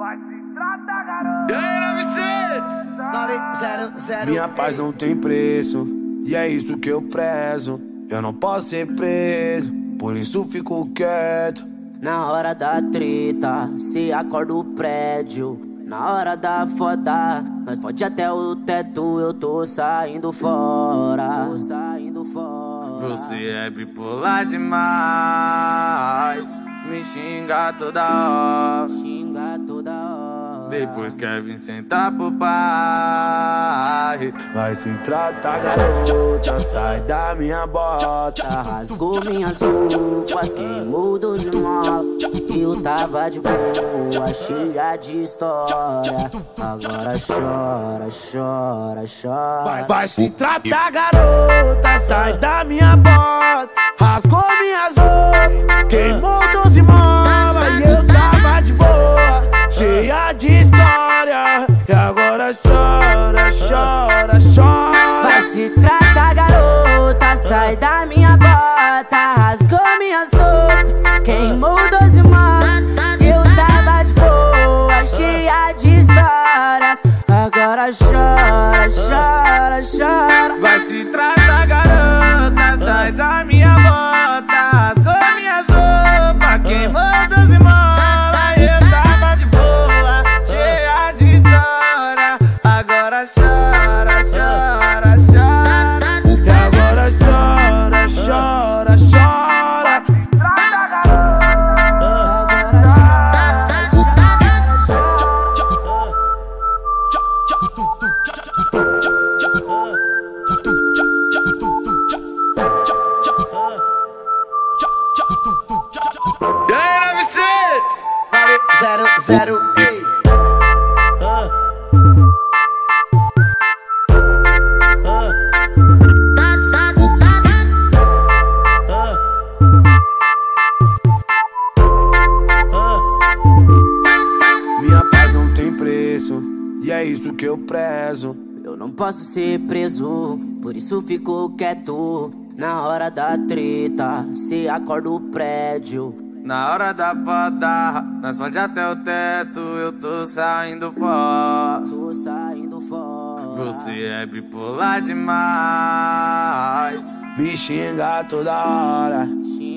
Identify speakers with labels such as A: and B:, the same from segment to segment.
A: Vai se tratar, garoto.
B: Minha paz não tem preço, e é isso que eu prezo. Eu não posso ser preso, por isso fico quieto.
C: Na hora da treta, se acorda o prédio. Na hora da foda, nós pode até o teto. Eu tô saindo fora.
B: Você é bipolar demais, me xinga toda hora. Depois quer vir sentar pro pai. Vai se tratar, garota, sai da minha bota.
C: Rasgou minhas roupas, queimou 12 molas. Eu tava de boa, cheia de história. Agora chora, chora, chora.
B: Vai se tratar, garota, sai da minha bota. Rasgou minhas roupas, queimou 12 molas. E eu tava de boa, cheia de história. E agora chora, chora, chora.
C: Vai se tratar, garota, sai da minha bota. Rasgou minhas roupas, queimou 12 molas. Eu tava de boa, cheia de histórias. Agora chora, chora, chora.
B: Vai se tratar, garota, sai da minha bota. Rasgou minhas roupas, queimou 12 molas. Eu tava de boa, cheia de história. Agora chora, chora, chora. E agora chora, chora, chora.
C: Zero,
B: Minha paz não tem preço, e é isso que eu prezo.
C: eu não posso ser preso, por isso fico quieto. Na hora da treta, se acorda o prédio.
B: Na hora da foda, nós pode até o teto. Eu tô saindo fora. Você é bipolar demais, me xinga toda hora.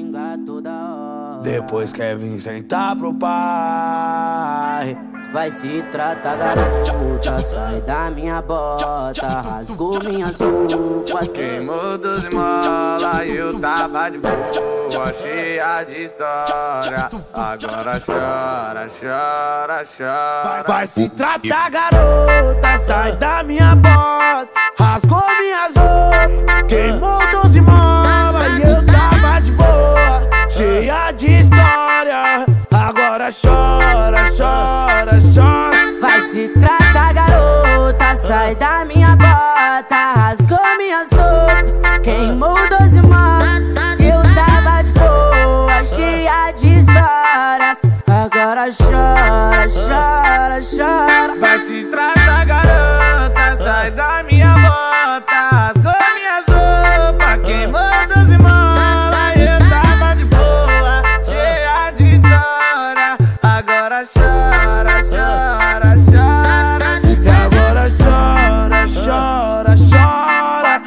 B: Depois quer vir sentar pro pai.
C: Vai se tratar, garota, sai da minha bota. Rasgou minhas roupas,
B: Queimou 12 molas e eu tava de boa, cheia de história. Agora chora, chora, chora. Vai se tratar, garota, sai da minha bota. Rasgou minhas roupas, queimou 12 molas e eu tava de boa, cheia de história. Agora chora, chora, chora.
C: vai se tratar, garota, sai da minha bota. Rasgou minhas roupas, queimou 12 molas. Eu tava de boa, cheia de histórias. Agora chora, chora, chora.
B: Vai se tratar, garota, sai da minha bota. Rasgou minhas roupas, queimou 12 molas. Eu tava de boa, cheia de história. Agora chora, chora, chora. E agora chora, chora, chora.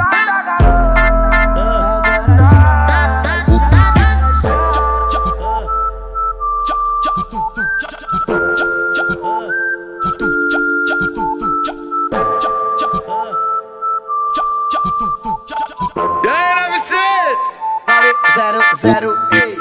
B: E aí, 900?
C: Zero,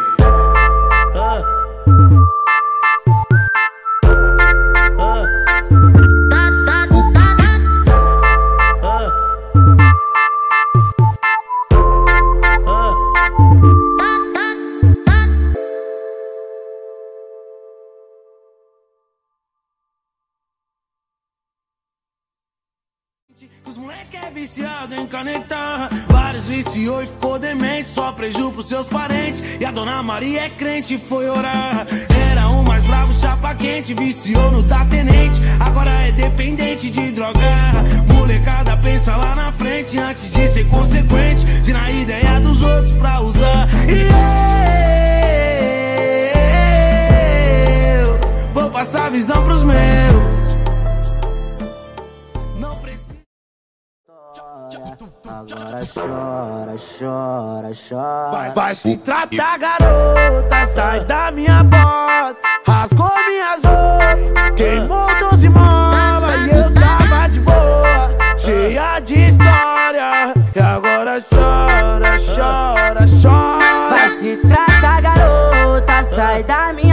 B: Os moleque é viciado em canetar. Vários viciou e ficou demente, só preju pros seus parentes. E a dona Maria é crente e foi orar. Era o mais bravo, chapa quente, viciou no da tenente. Agora é dependente de drogar. Molecada pensa lá na frente antes de ser consequente, de na ideia dos outros pra usar. E eu vou
A: passa a visão pros meus. Não precisa.
C: Agora chora, chora, chora.
A: Vai se tratar, garota, sai da minha bota. Rasgou minhas roupas, queimou 12 molas. E eu tava de boa, cheia de história. E agora chora, chora, chora.
C: Vai se tratar, garota, sai da minha